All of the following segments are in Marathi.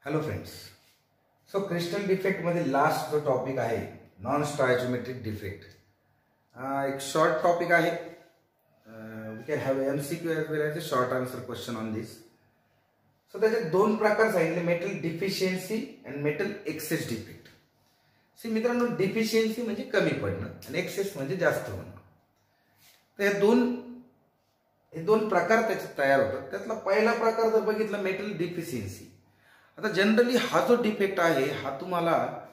Hello friends. So crystal defect मध्ये लास्ट जो टॉपिक आहे नॉन स्टॉइचियोमेट्रिक डिफेक्ट, एक शॉर्ट टॉपिक आहे. We can have MCQ as well as a short answer question on this. So त्याचे दोन प्रकार सांगितले, metal deficiency and metal excess defect. See मित्रांनो, डिफिशियन्सी म्हणजे कमी पडणं आणि एक्सेस म्हणजे जास्त होणं. तर हे दोन प्रकार त्याचे तयार होतात. त्यातला पहिला प्रकार जर बघितला मेटल डिफिशियन्सी. आता जनरली हा जो डिफेक्ट आहे हा तुम्हाला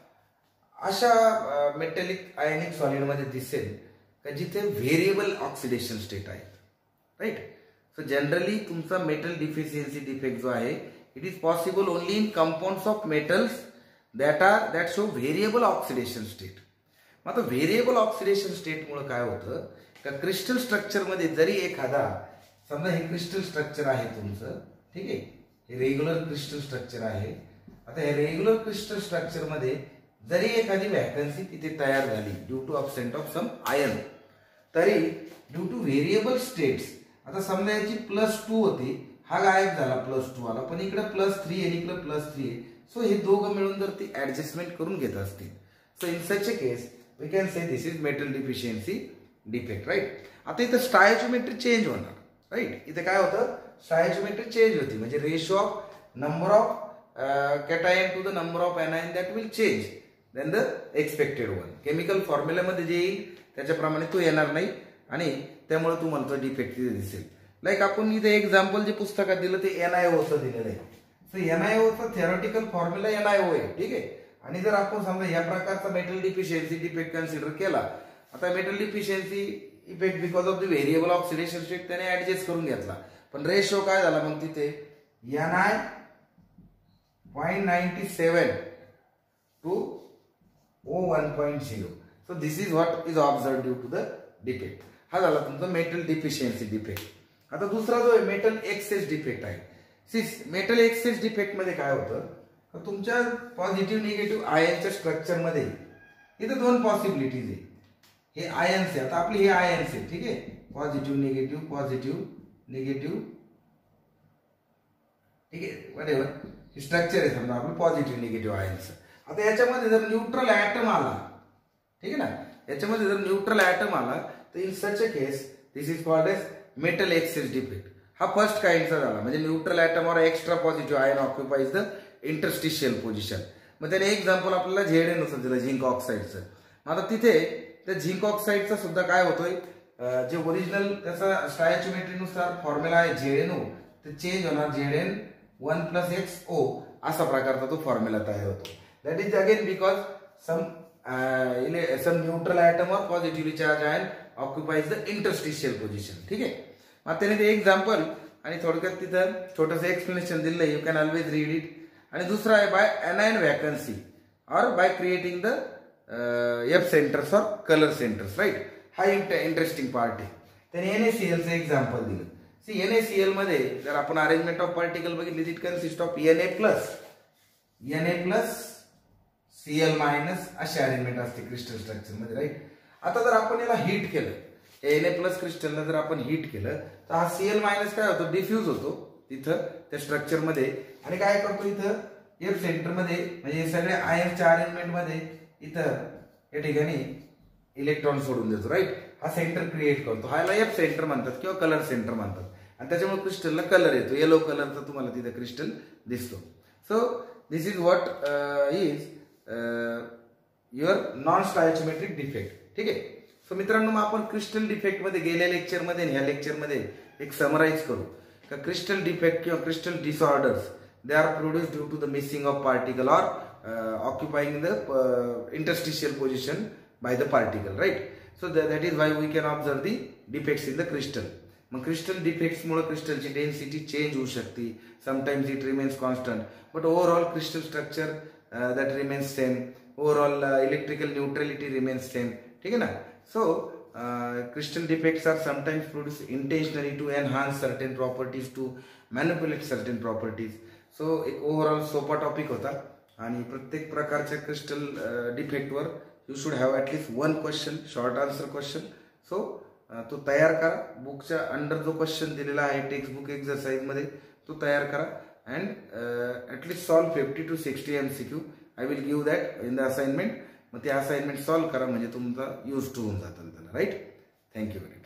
अशा मेटॅलिक आयनिक सॉलिड मध्ये दिसेल का जिथे व्हेरिएबल ऑक्सिडेशन स्टेट आहेत, राईट. सो जनरली तुमचा मेटल डिफिशियन्सी डिफेक्ट जो आहे it is possible only in compounds of metals that show variable oxidation state. मग आता व्हेरिएबल ऑक्सिडेशन स्टेटमुळे काय होतं का क्रिस्टल स्ट्रक्चर मध्ये जरी एखादा, समजा हे क्रिस्टल स्ट्रक्चर आहे तुमचं, ठीक आहे, हे रेग्युलर क्रिस्टल स्ट्रक्चर आहे. आता हे रेग्युलर क्रिस्टल स्ट्रक्चर मध्ये जरी एखादी वॅकन्सी तिथे तयार झाली due to absent of some ion, तरी ड्यू टू व्हेरिएबल स्टेट्स, आता समजा याची +2 होती, हा गायब झाला +2 आला, पण इकडे +3 आणि इकडे +3 आहे. सो हे दोघं मिळून जर ती ऍडजस्टमेंट करून घेत असतील, so in such a case we can say this is metal deficiency defect, right. आता इथं स्टॉइचियोमेट्री चेंज होणार, राईट. इथे काय होतं, स्टॉइचियोमेट्री चेंज होती, म्हणजे ratio of number of cation to the number of anion that will change then the expected one. Chemical फॉर्म्युलामध्ये जे येईल त्याच्याप्रमाणे तो येणार नाही आणि त्यामुळे तुम्हाला तो डिफेक्ट तिथे दिसेल. लाईक आपण इथे एक्झाम्पल जे पुस्तकात दिलं ते NiO चं दिलेलं आहे. सो NiO चा थेरॉटिकल फॉर्म्युला NiO आहे, ठीक आहे. आणि जर आपण समजा या प्रकारचा मेटल डिफिशियन्सी डिफेक्ट कन्सिडर केला, आता metal deficiency effect because of the variable oxidation state त्याने ऍडजस्ट करून घेतला, पण रेशो काय झाला मग तिथे Ni.97 to O1.0. So this is what is observe due to the defect. हा झाला तुमचा मेटल डिफिशियन्सी डिफेक्ट. आता दुसरा जो आहे मेटल एक्सेस डिफेक्ट आहे. मेटल एक्सेस डिफेक्ट मध्ये काय होतं, तुमच्या पॉझिटिव्ह निगेटिव्ह आयनच्या स्ट्रक्चर मध्ये इथे दोन पॉसिबिलिटीज आहे. हे आयन्स आहे, आता आपले हे आयन्स आहे, ठीक आहे, पॉझिटिव्ह निगेटिव्ह पॉझिटिव्ह निगेटिव्ह, ठीक आहे, व्हॉटएव्हर हे स्ट्रक्चर आहे समजा आपलं पॉझिटिव्ह निगेटिव्ह आयन्स. आता याच्यामध्ये जर न्यूट्रल ॲटम आला, ठीक आहे ना, याच्यामध्ये जर न्यूट्रल ॲटम आला तर in such a case this is called as metal excess defect. हा फर्स्ट काइंडचा झाला, म्हणजे न्यूट्रल ॲटम और extra positive ion occupies the interstitial position. मग त्याने एक्झाम्पल आपल्याला ZnO दिलं, झिंक ऑक्साईडचं. आता तिथे त्या झिंक ऑक्साईडचा सुद्धा काय होतोय, जे ओरिजिनल त्याचा स्टॉइचियोमेट्रीनुसार फॉर्म्युला आहे ZnO, ते चेंज होणार Zn1+xO असा प्रकारचा तो फॉर्म्युला तयार होतो. That is again because some neutral atom और positively charge ion occupies the interstitial position, ठीक आहे. मग त्याने ते एक्झाम्पल आणि थोडक्यात तिथं छोटंसं एक्सप्लेनेशन दिलं, you can always read it. आणि दुसरा आहे बाय एनायन वॅकन्सी और by creating the F centres और कलर सेंटर्स, राईट. हा इंटरेस्टिंग पार्ट आहे. त्याने NaCl चं एक्झाम्पल दिलं. सी NaCl मध्ये जर आपण अरेंजमेंट ऑफ पार्टिकल बघितली, इट कन्सिस्ट ऑफ Na+Cl- अशी अरेंजमेंट असते क्रिस्टल स्ट्रक्चर मध्ये, राईट. आता जर आपण याला हीट केलं, Na+ क्रिस्टलला जर आपण हीट केलं तर हा Cl- काय होतो, डिफ्यूज होतो तिथं त्या स्ट्रक्चर मध्ये, आणि काय करतो इथं F सेंटर मध्ये, म्हणजे सगळ्या आयनच्या अरेंजमेंट मध्ये इथं या ठिकाणी इलेक्ट्रॉन सोडून देतो, राईट. हा सेंटर क्रिएट करतो, ह्याला F सेंटर म्हणतात किंवा कलर सेंटर म्हणतात, आणि त्याच्यामुळे क्रिस्टलला कलर येतो, येलो कलरचा तुम्हाला तिथे क्रिस्टल दिसतो. So this is what is your non stoichiometric defect, ठीक आहे. सो मित्रांनो, मग आपण क्रिस्टल डिफेक्ट मध्ये गेल्या लेक्चरमध्ये आणि ह्या लेक्चरमध्ये एक समराइज करू का क्रिस्टल डिफेक्ट किंवा crystal disorders they are produced due to the missing of particle और occupying the interstitial position by the particle, right. So that is why we can observe the defects in the crystal. मग क्रिस्टल डिफेक्ट्समुळे क्रिस्टलची डेन्सिटी चेंज होऊ शकते, sometimes it remains constant, but overall crystal structure that remains same, overall electrical neutrality remains same, ठीक है ना. So crystal defects are sometimes produced intentionally to enhance certain properties, to manipulate certain properties. So एक ओव्हरऑल सोपा टॉपिक होता, आणि प्रत्येक प्रकारच्या क्रिस्टल डिफेक्ट वर you should have at least one question, short answer question. So तो तयार करा. बुकच्या अंडर जो क्वेश्चन दिलेला आहे टेक्स्ट बुक एक्सरसाइज मध्ये तो तयार करा and at least solve 50 to 60 MCQ. I will give that in the assignment. मग ते असाइनमेंट सॉल्व करा म्हणजे तुमचा यूज टू होऊन जातं त्याला. राईट. Thank you very much.